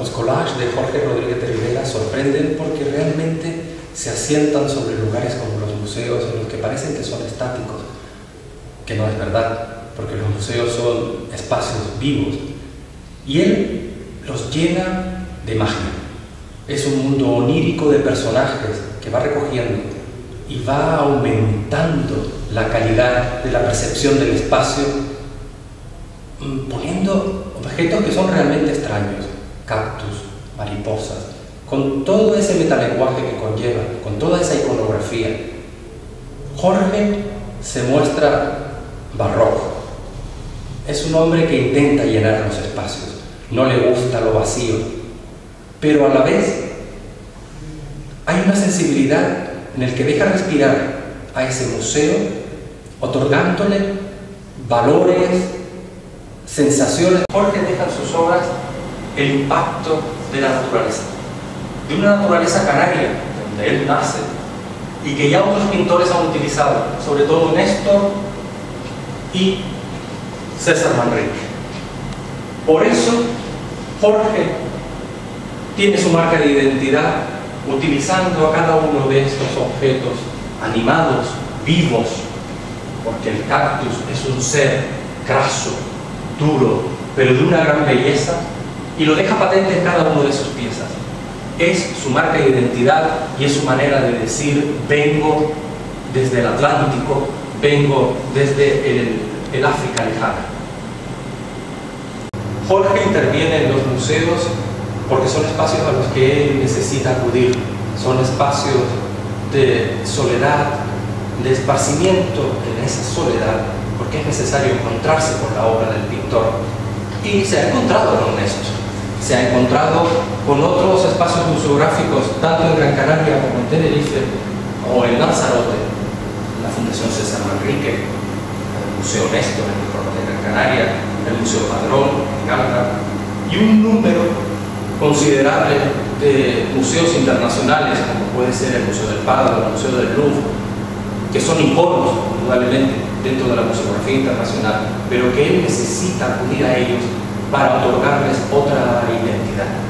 Los collages de Jorge Rodríguez de Rivera sorprenden porque realmente se asientan sobre lugares como los museos, en los que parecen que son estáticos, que no es verdad, porque los museos son espacios vivos, y él los llena de magia. Es un mundo onírico de personajes que va recogiendo y va aumentando la calidad de la percepción del espacio, poniendo objetos que son realmente extraños, cactus, mariposas, con todo ese metalenguaje que conlleva, con toda esa iconografía. Jorge se muestra barroco. Es un hombre que intenta llenar los espacios, no le gusta lo vacío, pero a la vez hay una sensibilidad en el que deja respirar a ese museo, otorgándole valores, sensaciones. Jorge deja en sus obras el impacto de la naturaleza, de una naturaleza canaria, donde él nace, y que ya otros pintores han utilizado, sobre todo Néstor y César Manrique. Por eso, Jorge tiene su marca de identidad utilizando a cada uno de estos objetos animados, vivos, porque el cactus es un ser craso, duro, pero de una gran belleza, y lo deja patente en cada una de sus piezas. Es su marca de identidad y es su manera de decir: vengo desde el Atlántico, vengo desde el África lejana. Jorge interviene en los museos porque son espacios a los que él necesita acudir, son espacios de soledad, de esparcimiento en esa soledad, porque es necesario encontrarse con la obra del pintor. Y se ha encontrado con Néstor, se ha encontrado con otros espacios museográficos, tanto en Gran Canaria como en Tenerife, o en Lanzarote, la Fundación César Manrique, el Museo Néstor en el Norte de Gran Canaria, el Museo Padrón en Gálvora, y un número considerable de museos internacionales, como puede ser el Museo del Prado, el Museo del Louvre, que son iconos, indudablemente, dentro de la museografía internacional, pero que él necesita acudir a ellos para otorgarles otra identidad.